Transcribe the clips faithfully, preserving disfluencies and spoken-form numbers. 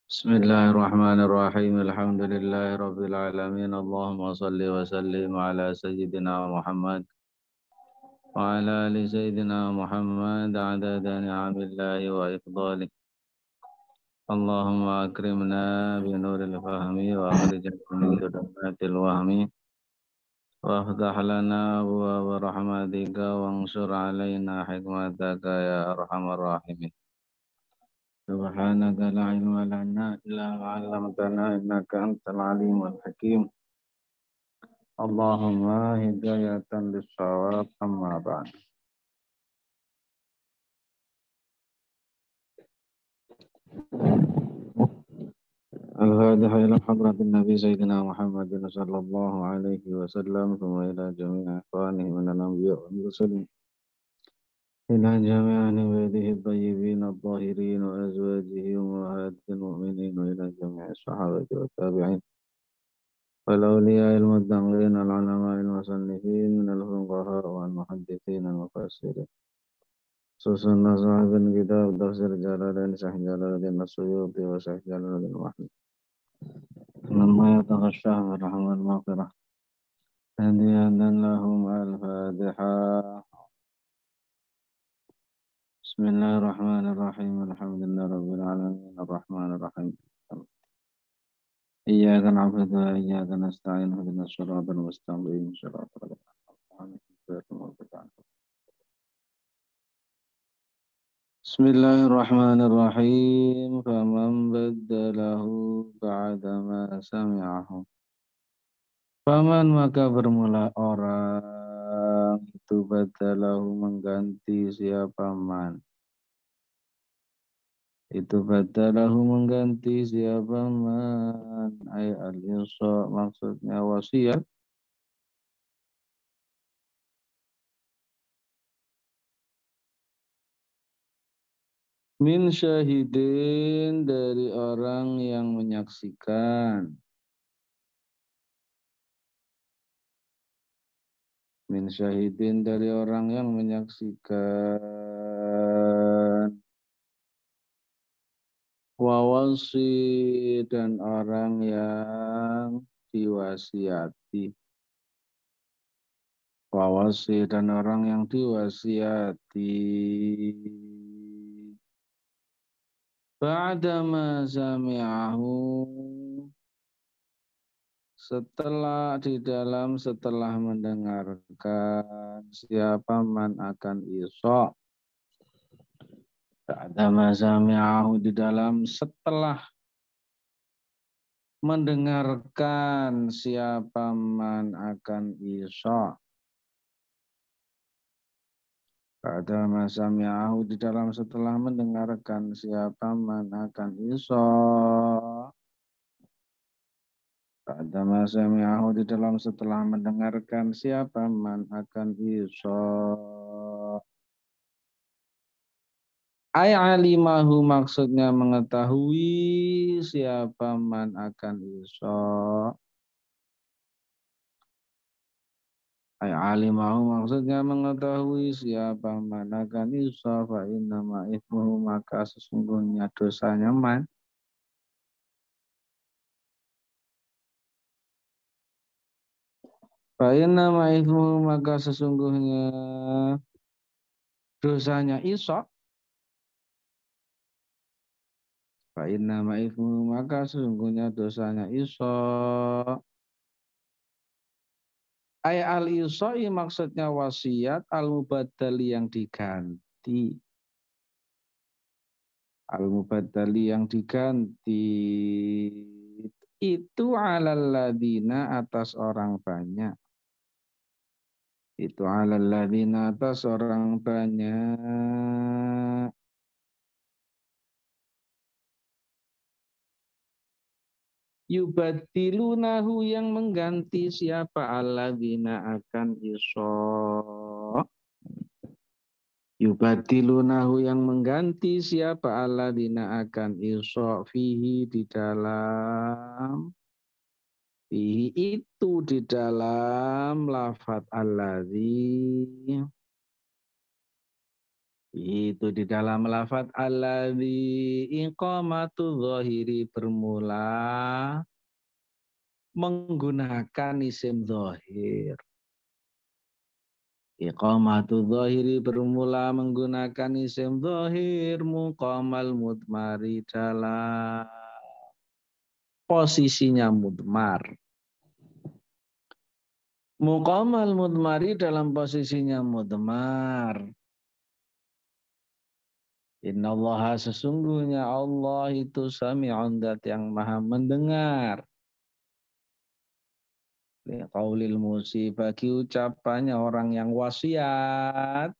Bismillahirrahmanirrahim. Alhamdulillahirabbil alamin. Allahumma shalli wa sallim ala sayyidina Muhammad wa ala ali sayyidina Muhammad adada ni'amillahi wa ifdhalih. Allahumma akrimna bi nuril fahmi wa akhrijna min dhulumatil wahmi wa aftah lana abwaaba rahmatika wansur alaina hikmataka ya arhamar rahimin. Subhanaka la ilma lana illa ma 'allamtana innaka antal alimul hakim. Allahumma hidayatan lis-shawab amma ba'd. Al-Fatiha ila hadratin Nabi Sayyidina Muhammadin sallallahu alaihi wasallam thumma ila jami'i ikhwanihi minan anbiya wal mursalin ila jami'i ahli baitihi at-tayyibin at-tahirin wa azwajihi ummahatil mu'minin wa ila jami'i sahabati wat tabi'in والأولياء المتقين العلماء المصنفين من الفقهاء والمحدثين المفسرين خصوصا صاحب الكتاب تفسير جلالين شيخ جلال الدين السيوطي وشيخ جلال الدين المحلي مما يتغشاه بالرحمة المغفرة هديا لهم الفاتحة. بسم الله الرحمن الرحيم الحمد لله رب العالمين الرحمن الرحيم إياك نعبد وإياك نستعين اهدنا الصراط المستقيم صراط الذين أنعمت عليهم. بسم الله الرحمن الرحيم فمن بدله بعدما سمعه faman maka bermula orang itu badalahu mengganti siapa man itu badalahu mengganti siapa man ay al-yusra maksudnya wasiat min syahidin dari orang yang menyaksikan min syahidin dari orang yang menyaksikan wawasi dan orang yang diwasiati wawasi dan orang yang diwasiati ba'dama sami'ahu setelah di dalam setelah mendengarkan siapa man akan iso ba'dama sami'ahu di dalam setelah mendengarkan siapa man akan iso ba'dama sami'ahu di dalam setelah mendengarkan siapa man akan iso Ba'dama sami'ahu di dalam setelah mendengarkan siapa man akan iso ay alimahu maksudnya mengetahui siapa man akan iso ay alimahu maksudnya mengetahui siapa man akan iso fa innama ithmuhu maka sesungguhnya dosanya man Fa'inna ma'ithmu maka sesungguhnya dosanya iso. Fa'inna ma'ithmu maka sesungguhnya dosanya iso. Ay al-isoi maksudnya wasiat al-mubaddali yang diganti. Al-mubaddali yang diganti. Itu alal ladina atas orang banyak. Itu alal ladina atas orang banyak. Yubadilunahu yang mengganti siapa alladzina akan iso. Yubadilunahu yang mengganti siapa alladzina akan iso fihi di dalam fihi itu di dalam lafaz alladzi Itu di dalam lafadz alladzi iqamatu dhahiri bermula menggunakan isim dhahir. Iqamatu dhahiri bermula menggunakan isim dhahir muqamal mudmari dalam posisinya mudmar. Muqamal mudmari dalam posisinya mudmar. Innallaha sesungguhnya Allah itu sami'un dat yang maha mendengar. Qaulil musi bagi ucapannya orang yang wasiat.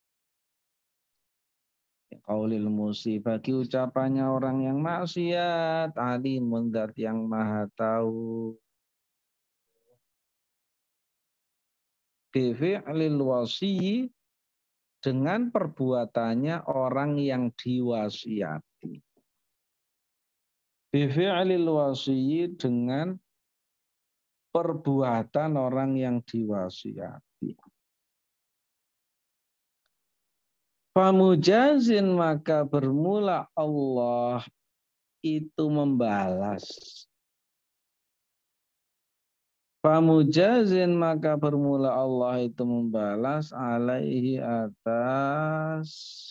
Qaulil musi bagi ucapannya orang yang maksiat. Alimun dat yang maha tahu. Bifi'lil wasi dengan perbuatannya orang yang diwasiati. Bifi'lil wasi dengan perbuatan orang yang diwasiati. Famujazin maka bermula Allah itu membalas. Famujazin maka bermula Allah itu membalas alaihi atas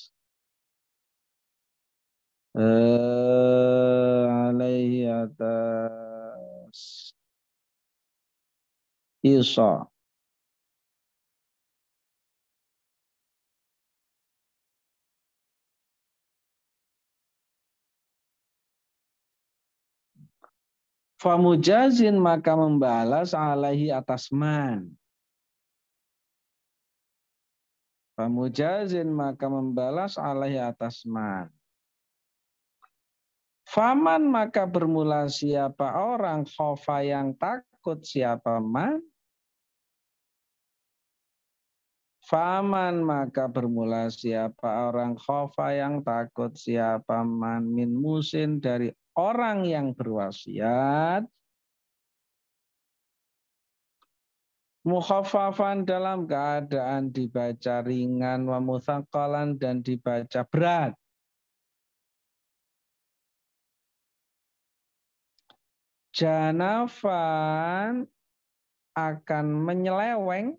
eh, alaihi atas Isa. Famujazin maka membalas alaihi atas man. Famujazin maka membalas alaihi atas man. Faman maka bermula siapa orang khofa yang takut siapa man. Faman maka bermula siapa orang khofa yang takut siapa man min musin dari orang yang berwasiat. Mukhaffafan dalam keadaan dibaca ringan wa mutsaqalan dan dibaca berat. Janafan akan menyeleweng.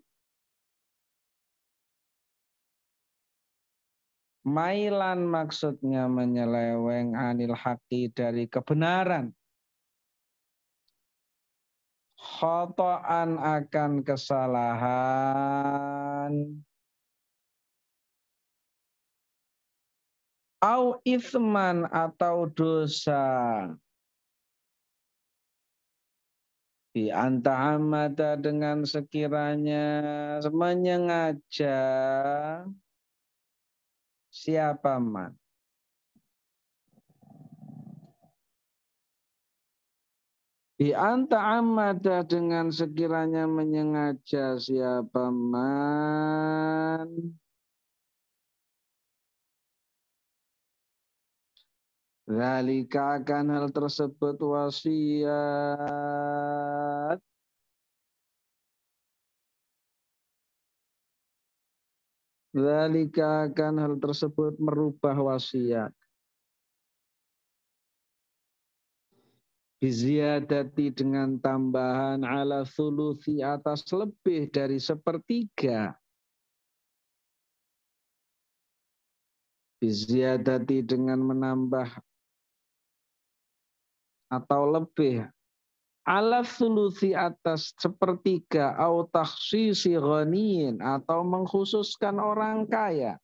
Mailan maksudnya menyeleweng anil haqi dari kebenaran. Khotoan akan kesalahan. Au ithman atau dosa. Bi anta'amada dengan sekiranya menyengaja siapa man. Bi anta'amada dengan sekiranya menyengaja siapa man. Zalika akan hal tersebut wasiat. Zalika akan hal tersebut merubah wasiat. Biziyadati dengan tambahan ala thuluthi atas lebih dari sepertiga. Biziyadati dengan menambah atau lebih ala thuluthi atas sepertiga au takhsisi ghaniyin atau mengkhususkan orang kaya.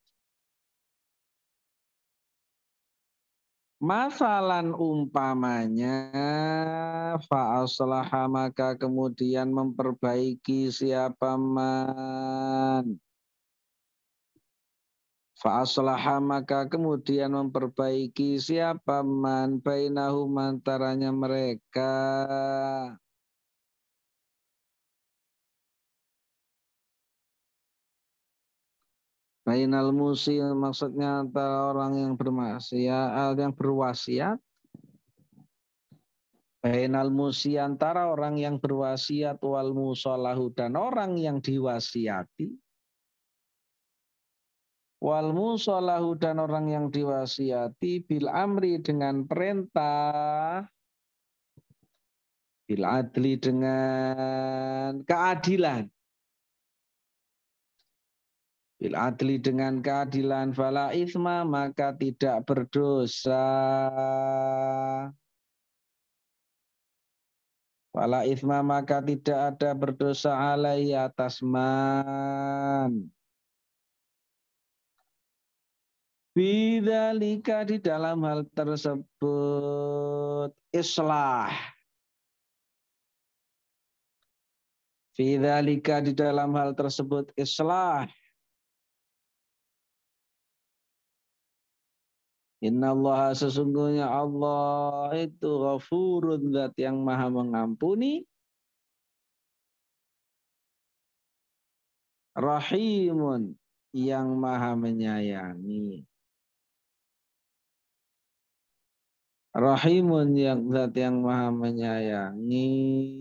Masalan umpamanya fa'aslaha maka kemudian memperbaiki siapa man. Fa'aslaha maka kemudian memperbaiki siapa man bainahum antaranya mereka. Bainal musi maksudnya antara orang yang bermaksiat, yang berwasiat. Bainal musi antara orang yang berwasiat wal musolahu dan orang yang diwasiati. Wal musallahu dan orang yang diwasiati bil amri dengan perintah, bil adli dengan keadilan. Bil adli dengan keadilan, fala isma maka tidak berdosa. Fala isma maka tidak ada berdosa alaihi atas man. Bidzalika di dalam hal tersebut islah. Bidzalika di dalam hal tersebut islah. Innallaha sesungguhnya Allah itu ghafurun zat yang maha mengampuni. Rahimun yang maha menyayangi. Rahimun yang zat yang maha menyayangi.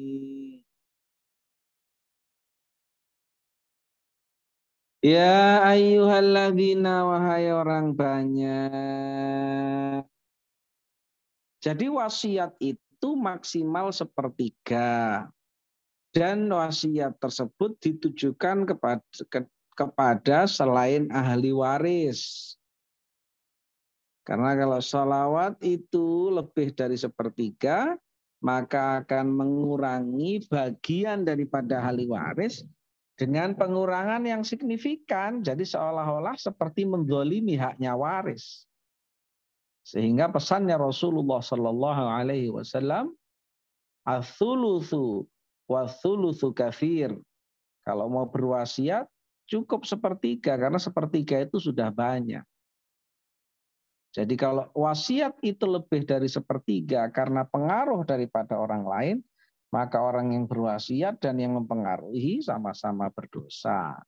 Ya ayyuhalladzina wahai orang banyak. Jadi wasiat itu maksimal sepertiga. Dan wasiat tersebut ditujukan kepada, ke, kepada selain ahli waris. Karena kalau sholawat itu lebih dari sepertiga, maka akan mengurangi bagian daripada ahli waris dengan pengurangan yang signifikan. Jadi seolah-olah seperti menzalimi haknya waris. Sehingga pesannya Rasulullah Sallallahu Alaihi Wasallam, ats-tsulutsu wa-tsulutsu katsir. Kalau mau berwasiat cukup sepertiga karena sepertiga itu sudah banyak. Jadi kalau wasiat itu lebih dari sepertiga karena pengaruh daripada orang lain, maka orang yang berwasiat dan yang mempengaruhi sama-sama berdosa.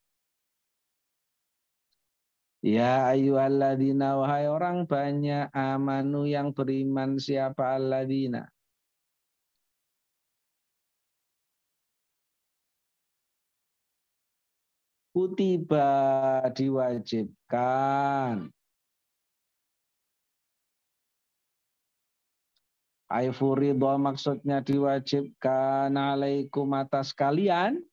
Ya ayyuhalladzina wahai orang banyak amanu yang beriman siapa alladzina. Kutiba diwajibkan. Aifurido maksudnya diwajibkan alaikum atas kalian.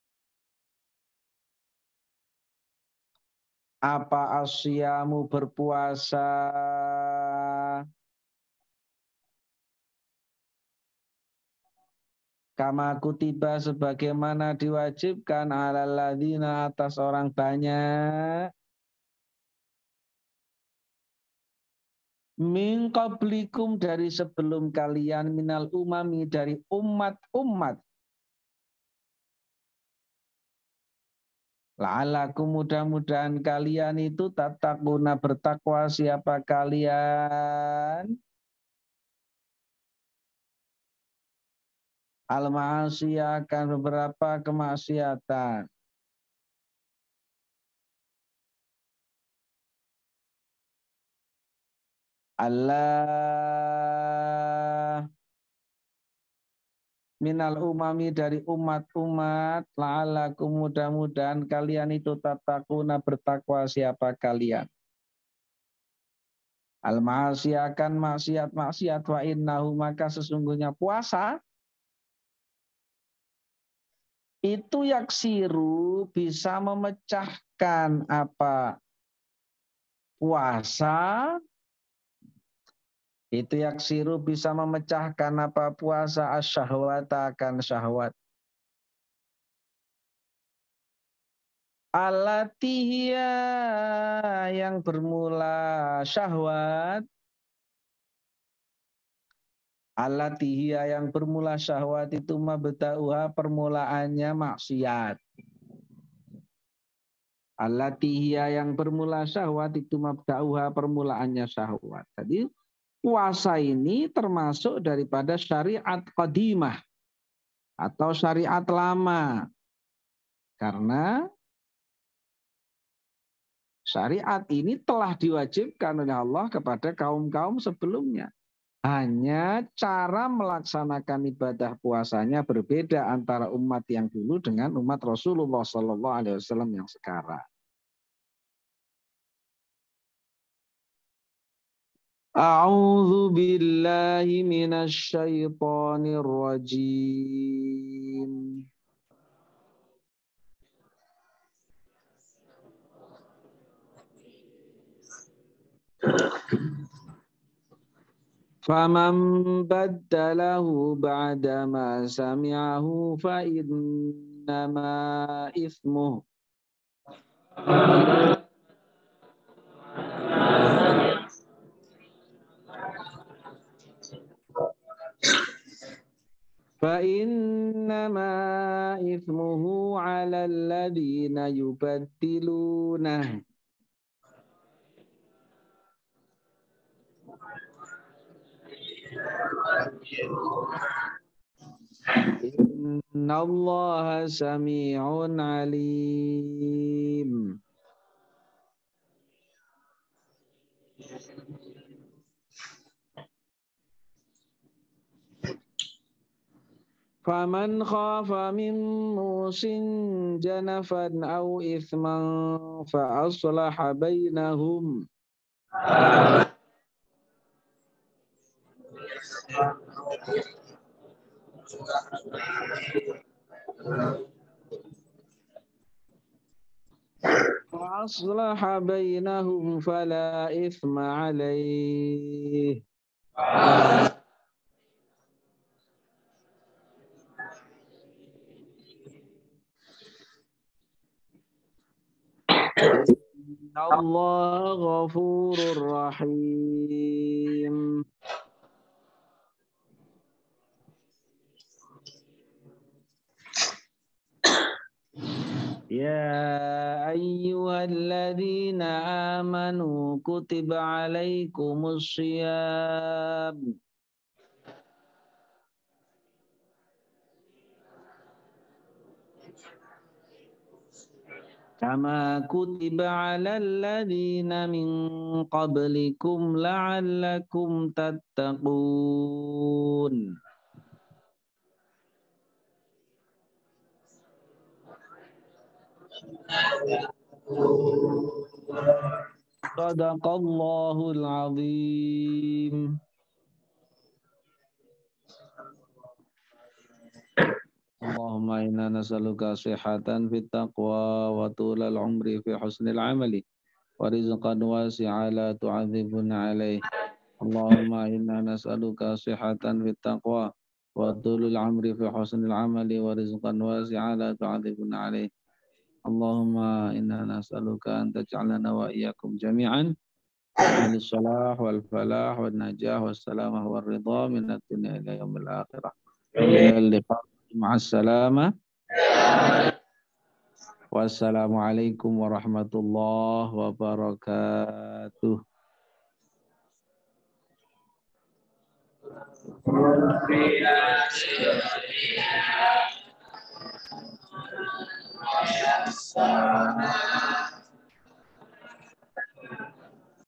Apa asyamu berpuasa. Kama kutiba sebagaimana diwajibkan ala ladzina atas orang banyak. Min qablikum dari sebelum kalian minal umami dari umat-umat. La'alakum mudah-mudahan kalian itu tattaquna bertakwa siapa kalian. Al-ma'asiyah akan beberapa kemaksiatan. Allah minal umami dari umat-umat la'alakum mudah-mudahan kalian itu tattaquna bertakwa siapa kalian. Al-ma'asiyah akan maksiat-maksiat wa innahu maka sesungguhnya puasa itu yaksiru bisa memecahkan apa puasa. Itu yaksiru bisa memecahkan apa puasa asyahwat akan syahwat. Alatihya yang bermula syahwat. Alatihya yang bermula syahwat itu mabta'uha permulaannya maksiat. Alatihya yang bermula syahwat itu mabta'uha permulaannya syahwat. Tadi puasa ini termasuk daripada syariat qadimah atau syariat lama. Karena syariat ini telah diwajibkan oleh Allah kepada kaum-kaum sebelumnya. Hanya cara melaksanakan ibadah puasanya berbeda antara umat yang dulu dengan umat Rasulullah Sallallahu Alaihi Wasallam yang sekarang. A'udzu billahi minasy syaithanir rajim. Faman baddalahu ba'dama sami'ahu fa innama ithmuh fa innama ithmuhu 'alal ladzina yubaddilunah. Innallaha sami'un alim. Faman khafa min musin janafan aw ithman fa aslaha bainahum فأصلح بينهم فلا إثم عليه إن الله غفور رحيم. يا أيها الذين آمنوا كتب عليكم الصيام كما كتب على الذين من قبلكم لعلكم تتقون. Sadaqallahul azim. Allahumma inna nas'aluka sihhatan fit taqwa wa tulal umri fi husnil amali wa rizqan wasi'a la tu'adzibuna alaih. Allahumma inna nas'aluka sihhatan fit taqwa wa tulul umri fi husnil amali wa rizqan wasi'a la tu'adzibuna alaih. Allahumma inna nas'aluka an taj'alana wa iyyakum jami'an ahli salah wal falah wal najah was salamah wal ridha min ad-dunya ila yaumil akhirah. Ma'assalamah. Wassalamualaikum warahmatullahi wabarakatuh.